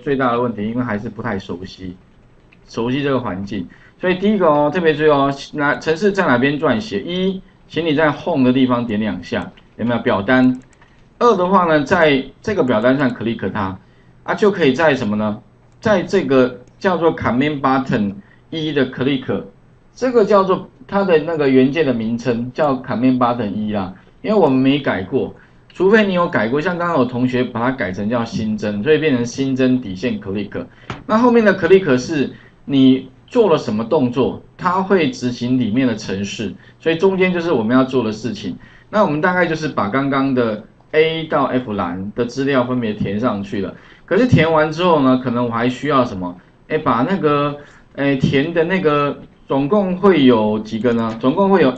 最大的问题，因为还是不太熟悉这个环境。所以第一个哦，特别注意哦，程式在哪边撰写？一，请你在 Home 的地方点2下，有没有表单？二的话呢，在这个表单上 click 它，就可以在什么呢？在这个叫做 Command Button 1的 click， 这个叫做它的那个元件的名称叫 Command Button 1啦，因为我们没改过，除非你有改过，像刚刚有同学把它改成叫新增，所以变成新增底线 click。那后面的 click 是你做了什么动作，它会执行里面的程式，所以中间就是我们要做的事情。那我们大概就是把刚刚的 A 到 F 栏的资料分别填上去了。可是填完之后呢，可能我还需要什么？把那个填的那个总共会有几个呢？总共会有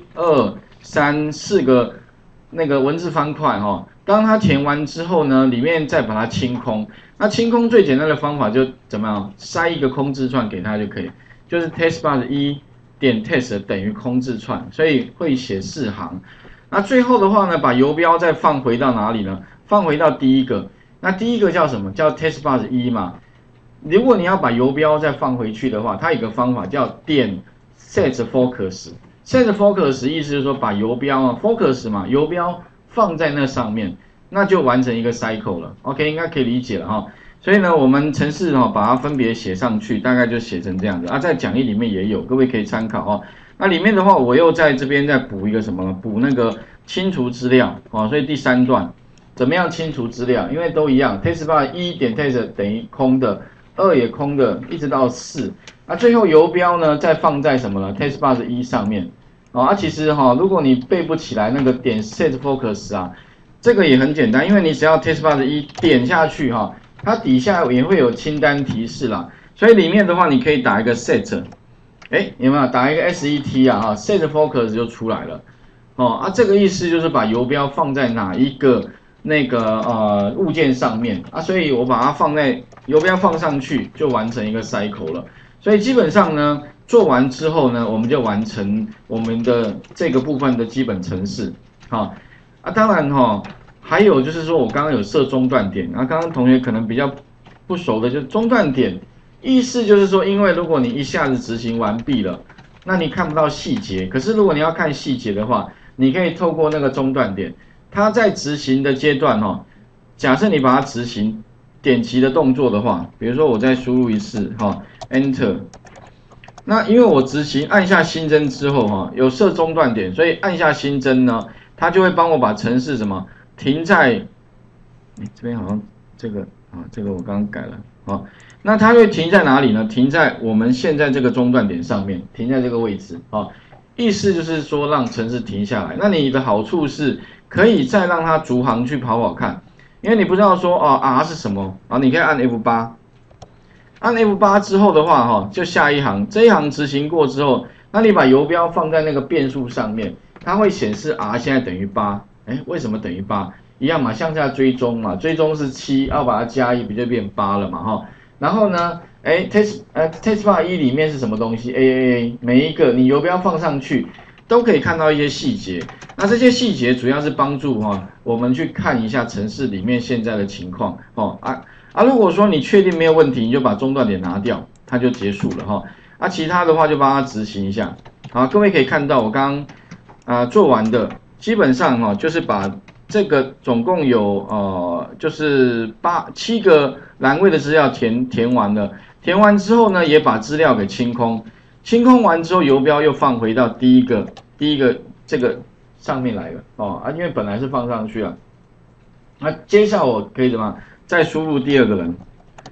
1、2、3、4个那个文字方块哈。当它填完之后呢，里面再把它清空。那清空最简单的方法就怎么样？塞一个空字串给它就可以，就是 testbox 1点 test 等于空字串，所以会写4行。那最后的话呢，把游标再放回到哪里呢？放回到第一个。那第一个叫什么？叫 testbox 1嘛。如果你要把游标再放回去的话，它有个方法叫点 set focus。set focus 意思就是说把游标focus 嘛，游标放在那上面，那就完成一个 cycle 了。OK， 应该可以理解了哈。所以呢，我们程式把它分别写上去，大概就写成这样子在讲义里面也有，各位可以参考那里面的话，我又在这边再补一个什么呢？补那个清除资料所以第3段怎么样清除资料？因为都一样 ，testbox 1点 test 等于空的，2也空的，一直到4。那最后游标呢，再放在什么呢 ？testbox 1上面其实如果你背不起来那个点 set focus 这个也很简单，因为你只要 testbox 1点下去它底下也会有清单提示啦，所以里面的话你可以打一个 set。有没有打一个 set set focus 就出来了这个意思就是把游标放在哪一个那个物件上面所以我把它放在游标放上去就完成一个 cycle 了。所以基本上呢，做完之后呢，我们就完成我们的这个部分的基本程式当然还有就是说我刚刚有设中断点刚刚同学可能比较不熟的就是中断点。意思就是说，因为如果你一下子执行完毕了，那你看不到细节。可是如果你要看细节的话，你可以透过那个中断点，它在执行的阶段假设你把它执行点击的动作的话，比如说我再输入一次Enter。那因为我执行按下新增之后有设中断点，所以按下新增呢，它就会帮我把程式停在，这边好像这个这个我刚刚改了那它会停在哪里呢？停在我们现在这个中断点上面，停在这个位置意思就是说让程式停下来。那你的好处是可以再让它逐行去跑看，因为你不知道说R 是什么你可以按 F8， 按 F8 之后的话就下一行，这一行执行过之后，那你把游标放在那个变数上面，它会显示 R 现在等于8。为什么等于8？一样嘛，向下追踪嘛，追踪是7，要把它加1不就变8了嘛然后呢testbox 1里面是什么东西 ？AAA， 每一个你游标放上去都可以看到一些细节。那这些细节主要是帮助我们去看一下程式里面现在的情况如果说你确定没有问题，你就把中断点拿掉，它就结束了其他的话就帮它执行一下。好，各位可以看到我刚刚做完的，基本上就是把这个总共有就是7个栏位的资料填完了，填完之后呢，也把资料给清空，清空完之后游标又放回到第一个这个上面来了因为本来是放上去了。那接下来我可以怎么再输入第2个人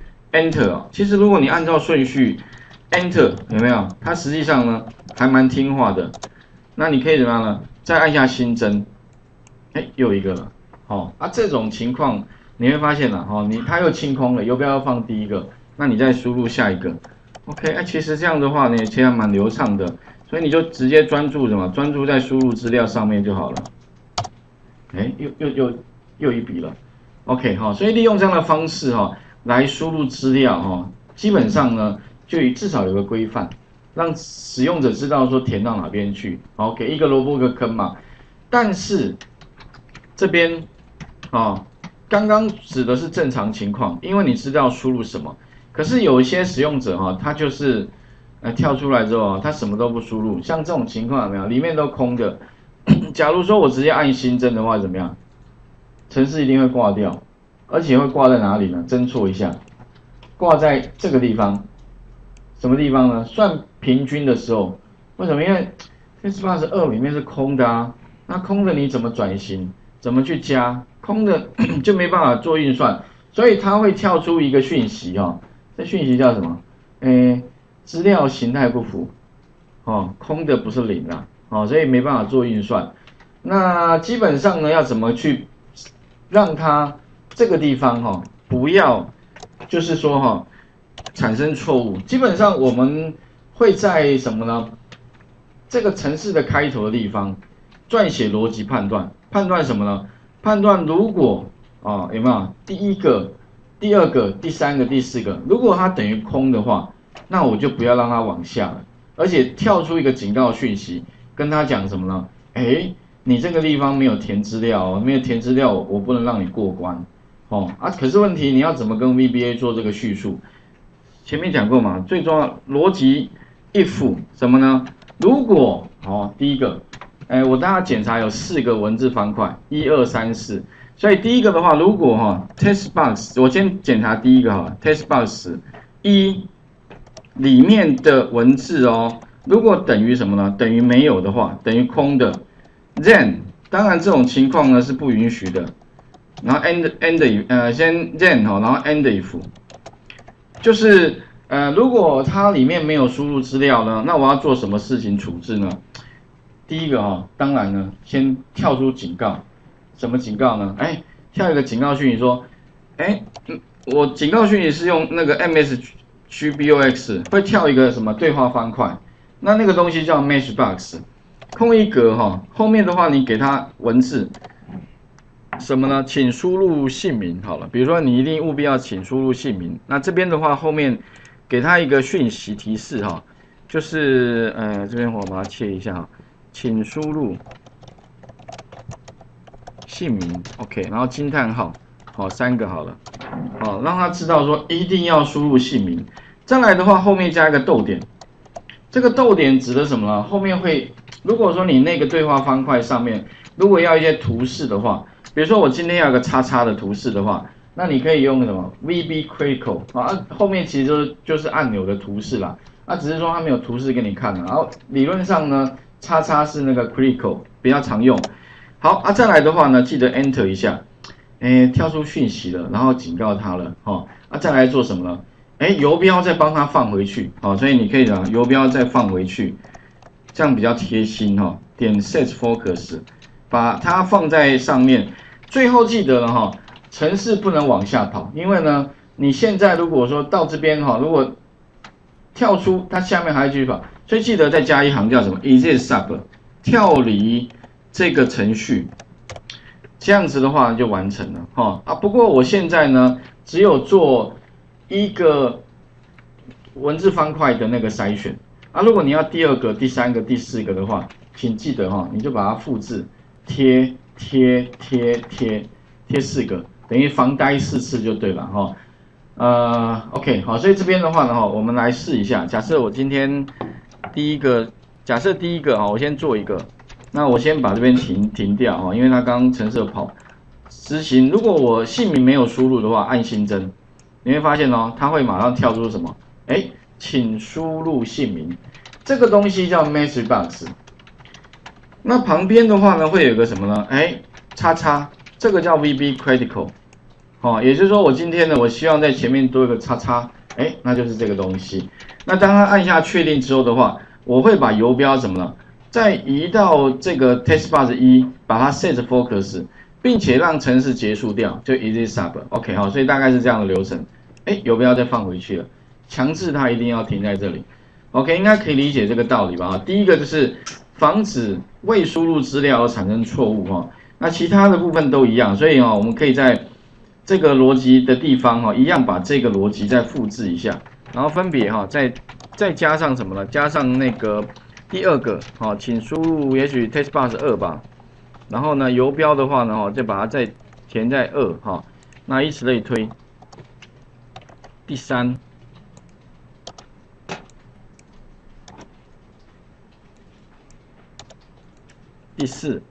Enter 其实如果你按照顺序 Enter 有没有？它实际上呢还蛮听话的。那你可以怎么样呢？再按下新增。又一个了这种情况你会发现了它又清空了，游标要放第一个，那你再输入下一个 OK 其实这样的话呢其实还蛮流畅的，所以你就直接专注专注在输入资料上面就好了。又一笔了 OK 所以利用这样的方式来输入资料基本上呢就至少有个规范，让使用者知道说填到哪边去给一个萝卜一个坑嘛。但是这边刚刚指的是正常情况，因为你知道输入什么。可是有一些使用者哈，他就是跳出来之后他什么都不输入，像这种情况有没有？里面都空的。假如说我直接按新增的话，怎么样？程式一定会挂掉，而且会挂在哪里呢？侦错一下，挂在这个地方。什么地方呢？算平均的时候，为什么？因为 Testbox 2里面是空的啊，那空的你怎么转型？怎么去加？空的就没办法做运算，所以它会跳出一个讯息这讯息叫什么？资料形态不符，空的不是0啦，所以没办法做运算。那基本上呢，要怎么去让它这个地方不要，就是说产生错误？基本上我们会在什么呢？这个程式的开头的地方撰写逻辑判断，判断什么呢？判断如果有没有第一个、第二个、第三个、第四个，如果它等于空的话，那我就不要让它往下了，而且跳出一个警告讯息，跟他讲什么呢？你这个地方没有填资料，没有填资料，我不能让你过关可是问题你要怎么跟 VBA 做这个叙述？前面讲过嘛，最重要逻辑 if 什么呢？如果第一个，我大家检查有4个文字方块，1、2、3、4，所以第一个的话，如果Testbox， 我先检查第一个Testbox 1里面的文字如果等于什么呢？等于没有的话，等于空的 ，then 当然这种情况呢是不允许的。然后 end if 先 then 然后 end if， 就是如果它里面没有输入资料呢，那我要做什么事情处置呢？第一个当然呢，先跳出警告，什么警告呢？跳一个警告讯息说，我警告讯息是用那个 MSGBOX 会跳一个什么对话方块，那个东西叫 Matchbox， 空一格后面的话你给它文字什么呢？请输入姓名好了，比如说你一定务必要请输入姓名，那这边的话后面给它一个讯息提示就是这边我把它切一下请输入姓名 ，OK， 然后惊叹号，3个好了，让他知道说一定要输入姓名。再来的话，后面加一个逗点，这个逗点指的什么呢？后面会，如果说你那个对话方块上面，如果要一些图示的话，比如说我今天要有个叉叉的图示的话，那你可以用什么 VB Critical 后面其实就是按钮的图示啦，只是说它没有图示给你看了，然后理论上呢，叉叉是那个 Critical 比较常用。好再来的话呢，记得 Enter 一下，跳出讯息了，然后警告他了再来做什么呢？游标再帮他放回去所以你可以游标再放回去，这样比较贴心点 Set Focus， 把它放在上面。最后记得了程式不能往下跑，因为呢，你现在如果说到这边如果跳出，它下面还要继续跑，所以记得再加一行叫什么 exit sub， 跳离这个程序，这样子的话就完成了不过我现在呢，只有做一个文字方块的那个筛选如果你要第2个、第3个、第4个的话，请记得你就把它复制贴4个，等于防呆4次就对了OK 好，所以这边的话呢我们来试一下。假设我今天假设第一个我先做一个，那我先把这边停掉因为它刚程式跑执行。如果我姓名没有输入的话，按新增，你会发现它会马上跳出什么？请输入姓名，这个东西叫 Matchbox。那旁边的话呢，会有个什么呢？叉叉，这个叫 VB Critical。也就是说我今天呢，我希望在前面多一个叉叉，那就是这个东西。那当他按下确定之后的话，我会把游标怎么了？再移到这个 Testbox 1，把它 Set Focus， 并且让程式结束掉，就 exit sub。OK 所以大概是这样的流程。游标再放回去了，强制它一定要停在这里。OK， 应该可以理解这个道理吧？第一个就是防止未输入资料而产生错误那其他的部分都一样，所以我们可以在这个逻辑的地方一样把这个逻辑再复制一下，然后分别再加上什么呢？加上那个第2个请输入也许 Testbox 2吧，然后呢游标的话呢就把它再填在2 那以此类推。第三，第四，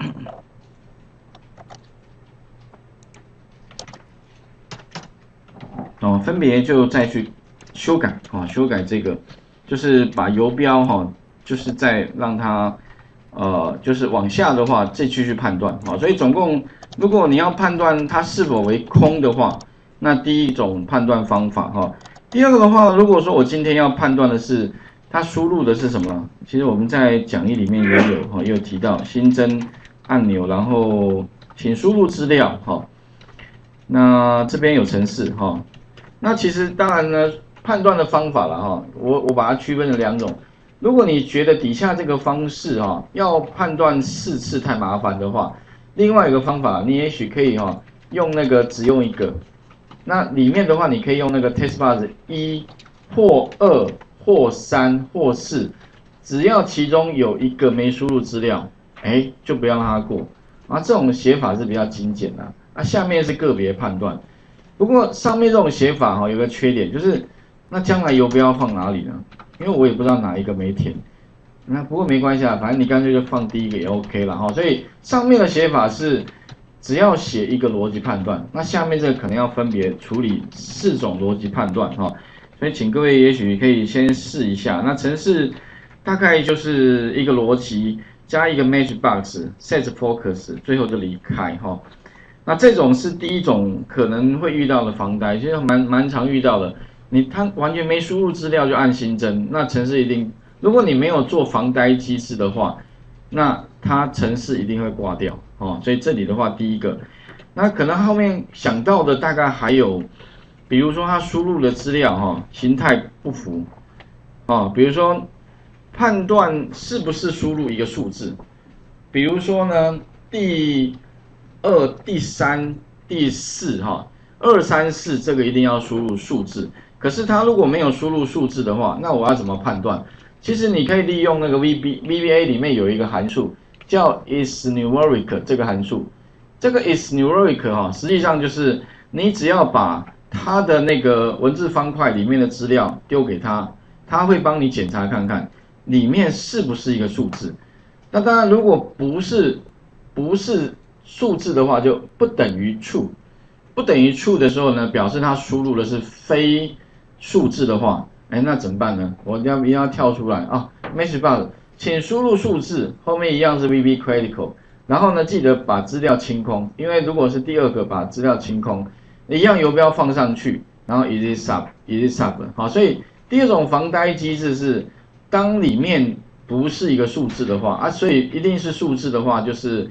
分别就再去修改修改这个，就是把游标就是再让它就是往下的话再继续判断所以总共如果你要判断它是否为空的话，那第一种判断方法第二个的话，如果说我今天要判断的是它输入的是什么，其实我们在讲义里面也有提到新增按钮，然后请输入资料那这边有程式那其实当然呢，判断的方法了我把它区分了2种。如果你觉得底下这个方式要判断4次太麻烦的话，另外一个方法你也许可以用那个只用一个。那里面的话，你可以用那个 test bars 1或2或3或4，只要其中有一个没输入资料，就不要让它过。这种写法是比较精简的。下面是个别判断。不过上面这种写法有个缺点，就是那将来游标放哪里呢？因为我也不知道哪一个没填。那不过没关系反正你干脆就放第一个也 OK 了所以上面的写法是只要写一个逻辑判断，那下面这个可能要分别处理4种逻辑判断所以请各位也许可以先试一下。那程式大概就是一个逻辑加一个 match box set focus， 最后就离开那这种是第一种可能会遇到的防呆，其实蛮常遇到的。它完全没输入资料就按新增，那程式一定，如果你没有做防呆机制的话，那它程式一定会挂掉所以这里的话，第一个，那可能后面想到的大概还有，比如说它输入的资料形态不符比如说判断是不是输入一个数字，比如说呢第2、第3、第42、3、4这个一定要输入数字。可是它如果没有输入数字的话，那我要怎么判断？其实你可以利用那个 VBA 里面有一个函数叫 isNumeric 这个函数。这个 isNumeric 实际上就是你只要把它的那个文字方块里面的资料丢给它，它会帮你检查看看里面是不是一个数字。那当然如果不是数字的话，就不等于 true。不等于 true 的时候呢，表示它输入的是非数字的话，那怎么办呢？我一定要跳出来message box 请输入数字，后面一样是 VB critical， 然后呢记得把资料清空，因为如果是第2个把资料清空，一样游标放上去，然后 is sub 所以第2种防呆机制是当里面不是一个数字的话所以一定是数字的话就是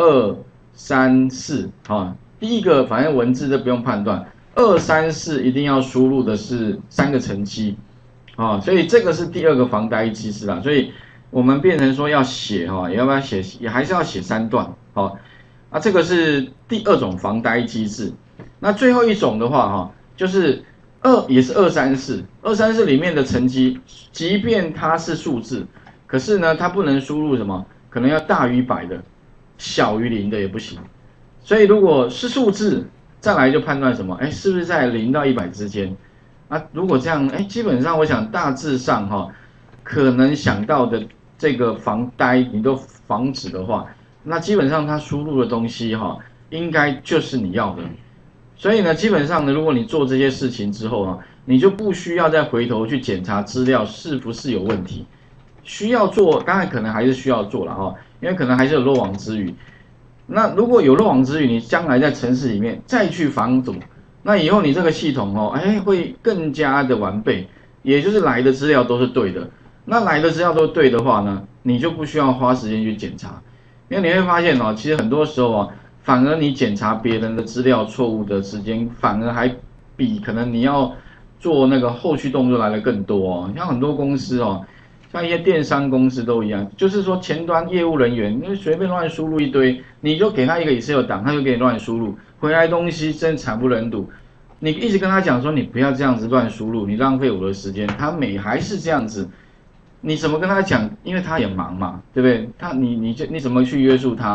2、3、4第一个反正文字都不用判断，2、3、4一定要输入的是3个乘积所以这个是第2个防呆机制所以我们变成说要写也要不要写，也还是要写3段这个是第2种防呆机制。那最后一种的话就是也是2、3、4，2、3、4里面的乘积，即便它是数字，可是呢它不能输入什么，可能要大于100的，小于0的也不行。所以如果是数字，再来就判断什么？是不是在0到100之间？如果这样，基本上我想大致上可能想到的这个防呆你都防止的话，那基本上它输入的东西应该就是你要的。所以呢，基本上呢，如果你做这些事情之后你就不需要再回头去检查资料是不是有问题。需要做，当然可能还是需要做了因为可能还是有漏网之鱼。那如果有漏网之鱼，你将来在程式里面再去防堵，那以后你这个系统会更加的完备，也就是来的资料都是对的。那来的资料都对的话呢，你就不需要花时间去检查，因为你会发现其实很多时候反而你检查别人的资料错误的时间，反而还比可能你要做那个后续动作来的更多像很多公司像一些电商公司都一样，就是说前端业务人员你随便乱输入一堆，你就给他一个 Excel 档，他就给你乱输入，回来东西真惨不忍睹。你一直跟他讲说你不要这样子乱输入，你浪费我的时间，他还是这样子，你怎么跟他讲？因为他也忙嘛，对不对？你怎么去约束他？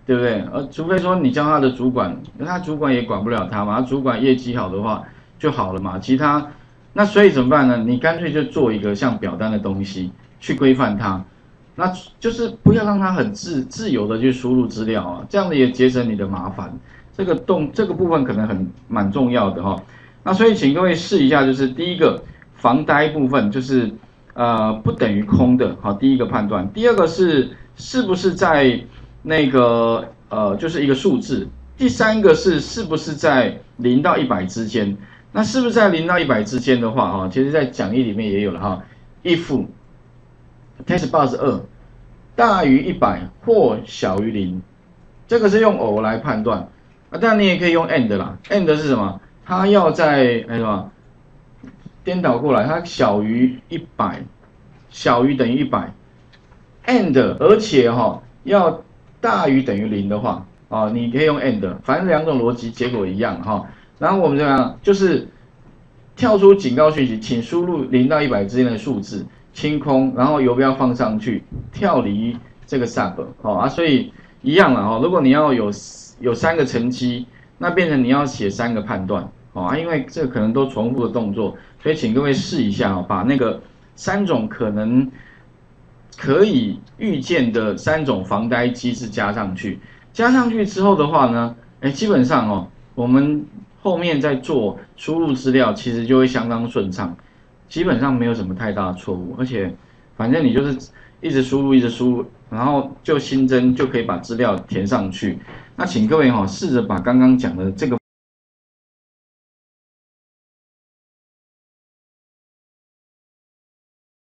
对不对？除非说你叫他的主管，那他主管也管不了他嘛，他主管业绩好的话就好了嘛。其他那所以怎么办呢？你干脆就做一个像表单的东西去规范它，那就是不要让他很自由的去输入资料啊，这样的也节省你的麻烦。这个部分可能蛮重要的哈。那所以请各位试一下，就是第一个防呆部分就是不等于空的，好，第一个判断。第二个是不是在那个就是一个数字。第三个是不是在0到100之间？那是不是在0到100之间的话，哈，其实在讲义里面也有了哈。if test bus 2大于100或小于0，这个是用偶来判断。当然你也可以用 and 啦 ，and 是什么？它要在什么？颠倒过来，它小于100，小于等于100，and 而且要大于等于0的话，你可以用 and， 反正两种逻辑结果一样哈。然后我们怎么样？就是跳出警告讯息，请输入0到100之间的数字，清空，然后游标放上去，跳离这个 sub， 所以一样了如果你要有3个乘积，那变成你要写3个判断因为这可能都重复的动作，所以请各位试一下把那个3种可能可以预见的3种防呆机制加上去。加上去之后的话呢，基本上我们后面在做输入资料，其实就会相当顺畅，基本上没有什么太大的错误，而且反正你就是一直输入，然后就新增就可以把资料填上去。那请各位试着把刚刚讲的这个